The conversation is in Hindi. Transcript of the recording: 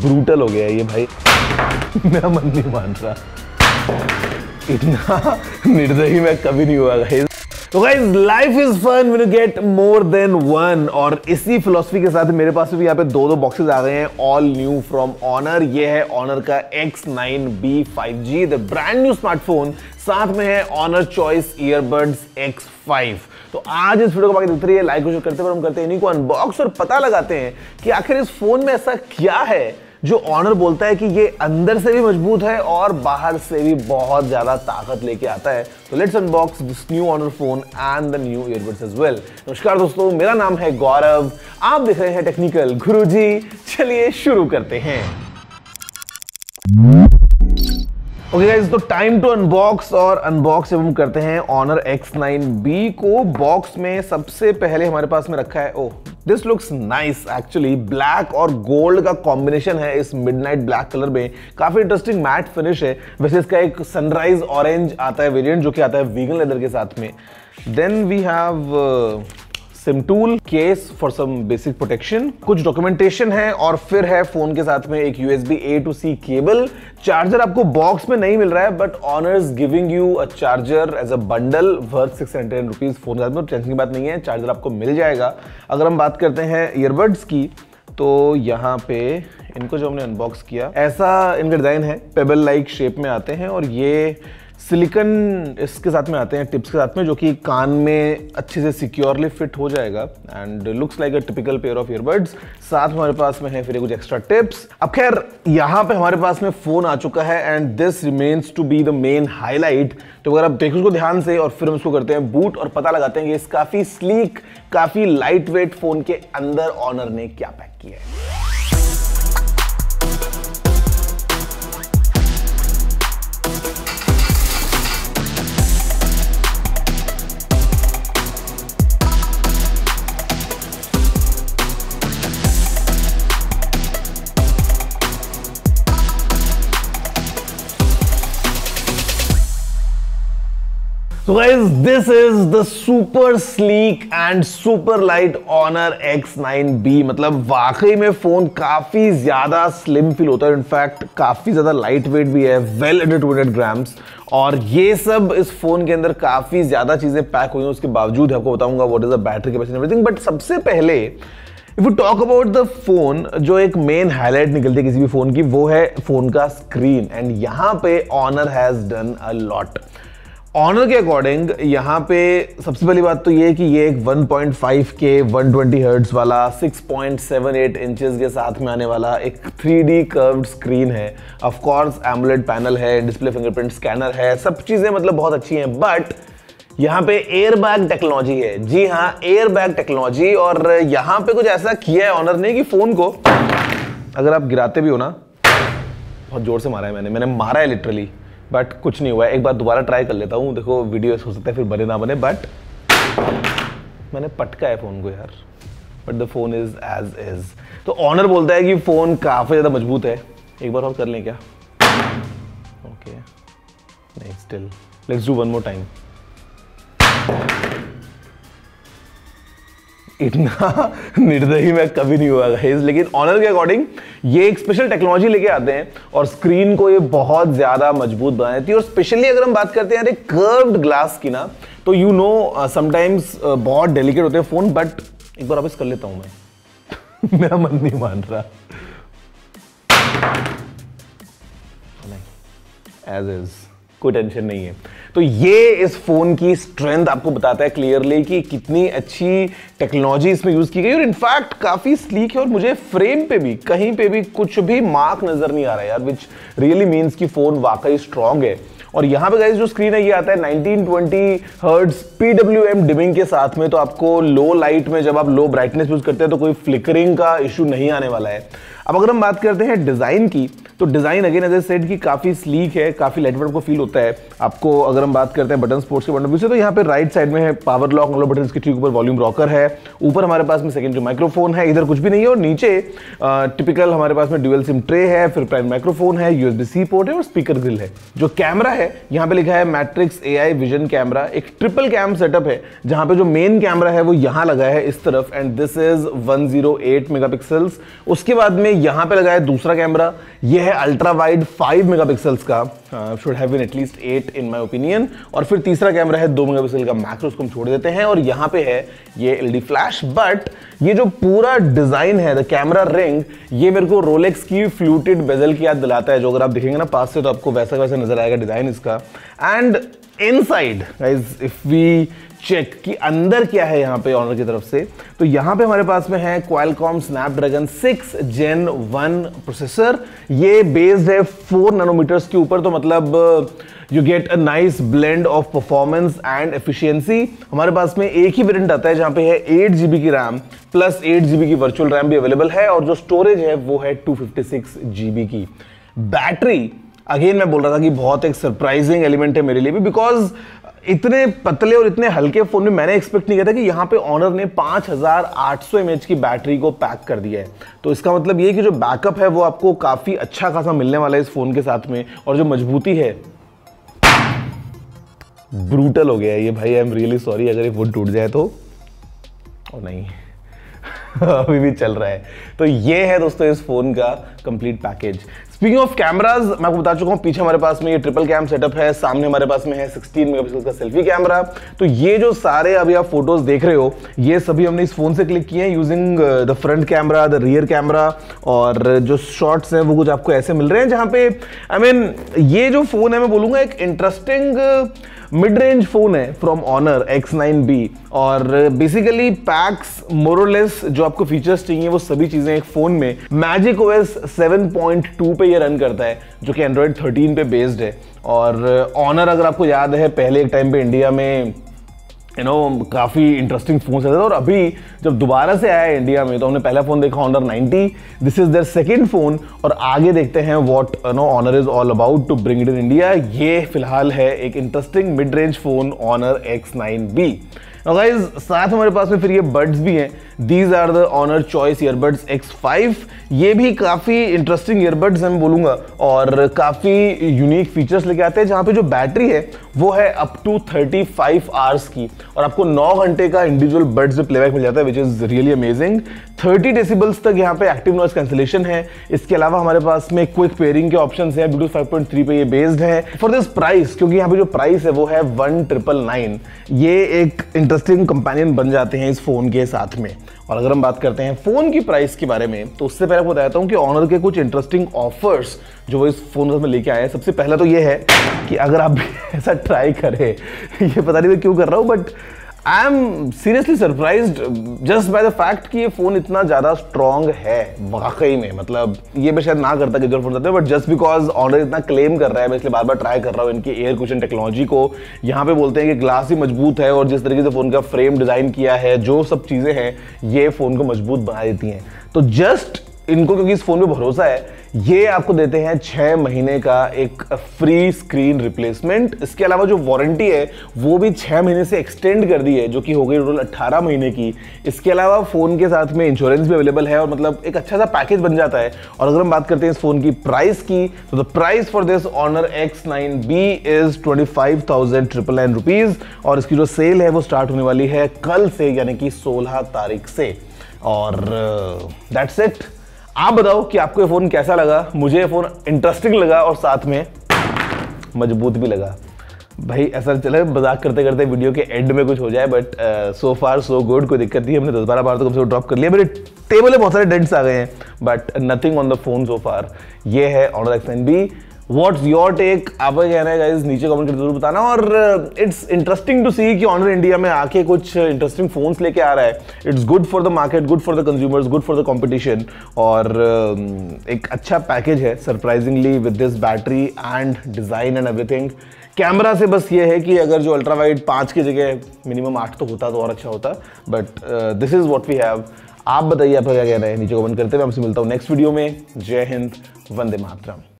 ब्रूटल हो गया है ये भाई। मेरा मन नहीं मान रहा, इतना निर्दयी मैं कभी नहीं हुआ गाइस। तो guys life is fun when you get more than one, और इसी फिलॉसफी के साथ मेरे पास भी यहाँ पे दो बॉक्सेस आ गए हैं ऑल न्यू फ्रॉम ऑनर। ये है ऑनर का X9B 5G, the brand new smartphone. साथ में है ऑनर चॉइस ईयरबड्स X5। तो आज इस वीडियो को बाकी उतरी है, लाइक को करते हैं, हम करते हैं इन्हीं को अनबॉक्स और पता लगाते हैं कि आखिर इस फोन में ऐसा क्या है जो ऑनर बोलता है कि ये अंदर से भी मजबूत है और बाहर से भी बहुत ज्यादा ताकत लेके आता है। तो let's unbox this new Honor phone and the new earbuds as well. नमस्कार दोस्तों, मेरा नाम है गौरव, आप देख रहे हैं टेक्निकल गुरुजी। चलिए शुरू करते हैं। ओके गाइस, तो टाइम टू अनबॉक्स, और अनबॉक्स हम करते हैं ऑनर X9B को। बॉक्स में सबसे पहले हमारे पास में रखा है, oh this looks nice actually, black और गोल्ड का कॉम्बिनेशन है इस मिडनाइट ब्लैक कलर में। काफी इंटरेस्टिंग मैट फिनिश है। वैसे इसका एक सनराइज ऑरेंज आता है वेरिएंट जो कि आता है वीगन लेदर के साथ में। Then we have SIM tool, case for some basic protection, कुछ डॉक्यूमेंटेशन है, और फिर है फोन के साथ में एक USB A to C cable. Charger आपको बॉक्स में नहीं मिल रहा है, but Honor is giving you a charger as a bundle worth 610 rupees. Phone के साथ में टेंशन की बात नहीं है, चार्जर आपको मिल जाएगा। अगर हम बात करते हैं ईयरबड्स की, तो यहाँ पे इनको जो हमने अनबॉक्स किया, ऐसा इनका डिजाइन है, पेबल लाइक शेप में आते हैं, और ये सिलिकॉन इसके साथ में आते हैं, टिप्स के साथ में, जो कि कान में अच्छे से सिक्योरली फिट हो जाएगा and looks like a typical pair of earbuds. साथ में हमारे पास में है फिर कुछ एक्स्ट्रा टिप्स। अब खैर यहाँ पे हमारे पास में फोन आ चुका है and this remains to be the main highlight. तो अगर आप देखो उसको ध्यान से, और फिर हम इसको करते हैं बूट और पता लगाते हैं कि इस काफी स्लीक, काफी लाइट वेट फोन के अंदर ऑनर ने क्या पैक किया है। So guys, this is the super sleek and super light Honor X9B। मतलब वाकई में फोन काफी ज्यादा स्लिम फील होता है, इनफैक्ट काफी ज्यादा लाइट वेट भी है, वेल अंडर 200 ग्राम्स। और ये सब इस फोन के अंदर काफी ज्यादा चीजें पैक हुई हैं, उसके बावजूद आपको बताऊंगा what is the battery capacity everything. But सबसे पहले if you talk about the phone, जो एक मेन हाईलाइट निकलती है किसी भी फोन की, वो है फोन का स्क्रीन। एंड यहाँ पे Honor has done a lot. Honor के अकॉर्डिंग यहाँ पे सबसे पहली बात तो ये है कि ये एक 1.5K 120 हर्ट्ज वाला 6.78 इंचेस के साथ में आने वाला एक 3D कर्व्ड स्क्रीन है। ऑफ कोर्स एमोलेड पैनल है, डिस्प्ले फिंगरप्रिंट स्कैनर है, सब चीजें मतलब बहुत अच्छी हैं। बट यहाँ पे एयर बैग टेक्नोलॉजी है, जी हाँ एयर बैग टेक्नोलॉजी। और यहाँ पे कुछ ऐसा किया है ऑनर ने कि फोन को अगर आप गिराते भी हो ना, बहुत जोर से मारा है मैंने मारा है लिटरली, बट कुछ नहीं हुआ है। एक बार दोबारा ट्राई कर लेता हूँ, देखो वीडियो हो सकता है फिर बने ना बने, बट मैंने पटका है फोन को यार, but the phone is as is. तो ऑनर बोलता है कि फोन काफी ज्यादा मजबूत है। एक बार और कर लें क्या? ओके नहीं, still let's do one more time. इतना निर्दयी मैं कभी नहीं हुआ गाइस। लेकिन ऑनर के अकॉर्डिंग ये एक स्पेशल टेक्नोलॉजी लेके आते हैं और स्क्रीन को ये बहुत ज्यादा मजबूत बना देती है। और स्पेशली अगर हम बात करते हैं यार कर्व्ड ग्लास की ना, तो यू नो समटाइम्स बहुत डेलिकेट होते हैं फोन। बट एक बार वापस कर लेता हूं मैं मेरा मन नहीं मान रहा, एज इज, कोई टेंशन नहीं है। तो ये इस फोन की स्ट्रेंथ आपको बताता है क्लियरली कि कितनी अच्छी टेक्नोलॉजी इसमें यूज की गई, और इनफैक्ट काफी स्लीक है। और मुझे फ्रेम पे भी कहीं पे भी कुछ भी मार्क नजर नहीं आ रहा है यार, विच रियली मीन्स कि फोन वाकई स्ट्रांग है। और यहाँ पे गाइस जो स्क्रीन है ये आता है 1920 हर्ट्ज PWM डिमिंग के साथ में। तो आपको लो लाइट में जब आप लो ब्राइटनेस यूज करते हैं तो कोई फ्लिकरिंग का इशू नहीं आने वाला है। अब अगर हम बात करते हैं डिजाइन की, तो design again as I said की काफी स्लीक है, काफी लाइटवेट को फील होता है आपको। अगर हम बात करते हैं बटन स्पोर्ट्स के पॉइंट ऑफ व्यू से, तो यहाँ पे राइट साइड में है पावर लॉक, मतलब बटन के ठीक ऊपर वॉल्यूम रॉकर है, ऊपर हमारे पास में सेकेंडरी माइक्रोफोन है, इधर कुछ भी नहीं है, और नीचे टिपिकल हमारे पास में ड्यूअल सिम ट्रे है, फिर प्राइमरी माइक्रोफोन है, USB-C पोर्ट है और स्पीकर ग्रिल है। जो कैमरा है यहाँ पे लिखा है मैट्रिक्स AI विजन कैमरा, एक ट्रिपल कैम सेटअप है जहां पे जो मेन कैमरा है वो यहाँ लगा है इस तरफ, एंड दिस इज 108 मेगापिक्सल्स। उसके बाद में यहाँ पे लगा है दूसरा कैमरा, ये है अल्ट्रा वाइड 5 मेगापिक्सल्स का, should have been at least 8 in my opinion. और फिर तीसरा कैमरा है 2 मेगापिक्सल का मैक्रो, उसको हम छोड़ देते हैं, और यहाँ पे है ये LED फ्लैश। बट ये जो पूरा डिजाइन है द कैमरा रिंग, ये मेरे को रोलेक्स की फ्लूटेड बेजल की याद दिलाता है, जो अगर आप देखेंगे ना पास से तो आपको वैसा वैसा नजर आएगा डिजाइन इसका। And inside guys if we check कि अंदर क्या है यहाँ पे ऑनर की तरफ से, तो यहाँ पे हमारे पास में है Qualcomm Snapdragon 6 Gen 1 प्रोसेसर। ये बेस्ड है 4 नैनोमीटर्स के ऊपर, तो मतलब you get a nice blend of performance and efficiency. हमारे पास में एक ही वेरिएंट आता है जहाँ पे है 8 GB की रैम प्लस 8 GB की वर्चुअल रैम भी अवेलेबल है, और जो स्टोरेज है वो है 256 GB की। बैटरी अगेन मैं बोल रहा था कि बहुत एक सरप्राइजिंग एलिमेंट है मेरे लिए भी, बिकॉज इतने पतले और इतने हल्के फोन में मैंने एक्सपेक्ट नहीं किया था कि यहाँ पे ऑनर ने 5800 mAh की बैटरी को पैक कर दिया है। तो इसका मतलब ये कि जो बैकअप है वो आपको काफी अच्छा खासा मिलने वाला है इस फोन के साथ में, और जो मजबूती है ब्रूटल हो गया है ये भाई। आई एम रियली सॉरी अगर ये फोन टूट जाए तो, और नहीं अभी भी चल रहा है। तो ये है दोस्तों इस फोन का complete package. Speaking of cameras, मैं आपको बता चुका हूं पीछे हमारे पास में ये ट्रिपल कैम सेटअप है, सामने हमारे पास में है 16 मेगापिक्सल का सेल्फी कैमरा। तो ये जो सारे अभी आप फोटोज देख रहे हो ये सभी हमने इस फोन से क्लिक किए हैं using the front camera, the rear camera, और जो शॉट्स हैं वो कुछ आपको ऐसे मिल रहे हैं जहां पे आई मीन ये जो फोन है मैं बोलूंगा एक इंटरेस्टिंग मिड रेंज फोन है फ्रॉम ऑनर X9B, और बेसिकली पैक्स मोरलेस जो आपको फीचर्स चाहिए वो सभी चीजें एक फोन में मैजिक OS 7.2 पे ये रन करता है, जो कि Android 13 पे बेस्ड है। और ऑनर अगर आपको याद है पहले एक टाइम पे इंडिया में काफी इंटरेस्टिंग फोन आते थे, और अभी जब दोबारा से आया है इंडिया में तो हमने पहला फोन देखा Honor 90, this is their second phone, और आगे देखते हैं what Honor is all about to bring it in India. ये फिलहाल है एक interesting mid range phone Honor X9B। Guys साथ हमारे पास में फिर ये बड्स भी हैं, these are the Honor choice earbuds X5। ये भी काफी इंटरेस्टिंग ईयरबड्स हैं मैं बोलूंगा, और काफी यूनिक फीचर्स लेके आते हैं, जहां पे जो बैटरी है वो है अप टू 35 आवर्स की, और आपको 9 घंटे का इंडिविजुअल बड्स प्लेबैक मिल जाता है, which is really amazing. 30 decibels तक यहाँ पे एक्टिव नॉइस कैंसिलेशन है। इसके अलावा हमारे पास में क्विक पेयरिंग के ऑप्शंस हैं, ब्लूटूथ 5.3 पे ये बेस्ड है। फॉर दिस प्राइस, क्योंकि यहाँ पे जो प्राइस है वो है 1999, ये एक इंटरेस्टिंग कंपेनियन बन जाते हैं इस फोन के साथ में। और अगर हम बात करते हैं फोन की प्राइस के बारे में, तो उससे पहले आपको बताता हूँ कि ऑनर के कुछ इंटरेस्टिंग ऑफर्स जो वो इस फोन में लेके आए हैं। सबसे पहला तो ये है कि अगर आप ऐसा ट्राई करें, ये पता नहीं मैं क्यों कर रहा हूँ, but I am seriously surprised just by the fact कि ये फोन इतना ज्यादा स्ट्रॉन्ग है वाकई में। मतलब ये मैं शायद ना करता कि जो फोन करते हैं, बट जस्ट बिकॉज ऑनर इतना क्लेम कर रहा है मैं इसलिए बार बार ट्राई कर रहा हूँ इनकी एयर कुशन टेक्नोलॉजी को। यहाँ पे बोलते हैं कि ग्लास ही मजबूत है, और जिस तरीके से फोन का फ्रेम डिजाइन किया है, जो सब चीजें हैं ये फोन को मजबूत बना देती हैं। तो जस्ट इनको क्योंकि इस फोन पे भरोसा है, ये आपको देते हैं 6 महीने का एक फ्री स्क्रीन रिप्लेसमेंट। इसके अलावा जो वारंटी है वो भी 6 महीने से एक्सटेंड कर दी है, जो कि हो गई टोटल 18 महीने की। इसके अलावा फोन के साथ में इंश्योरेंस भी अवेलेबल है, और मतलब एक अच्छा सा पैकेज बन जाता है। और अगर हम बात करते हैं इस फोन की प्राइस की, तो the price for this Honor X9B is 25,999 rupees, और इसकी जो सेल है वो स्टार्ट होने वाली है कल से, यानी कि 16 तारीख से। और दैट्स इट। आप बताओ कि आपको ये फोन कैसा लगा। मुझे ये फोन इंटरेस्टिंग लगा और साथ में मजबूत भी लगा। भाई ऐसा चले मजाक करते करते वीडियो के एंड में कुछ हो जाए, but so far so good, कोई दिक्कत नहीं। हमने 10-12 बार तो कम से कम ड्रॉप कर लिया, मेरे टेबल में बहुत सारे डेंट्स आ गए हैं, but nothing on the phone so far. ये है honour X9B। What's your take, आपका कहना है गाइस नीचे कमेंट करके जरूर बताना। और इट्स इंटरेस्टिंग टू सी कि ऑनर इंडिया में आके कुछ इंटरेस्टिंग फोन्स लेके आ रहा है। It's good for the market, good for the consumers, good for the competition, और एक अच्छा पैकेज है surprisingly with this battery and design and everything. Camera से बस ये है कि अगर जो अल्ट्रा वाइड 5 की जगह मिनिमम 8 तो होता तो और अच्छा होता, but this is what we have. आप बताइए आपका क्या कहना है, नीचे कमेंट करते हुए। हमसे मिलता हूं नेक्स्ट वीडियो में। जय हिंद, वंदे मातरम।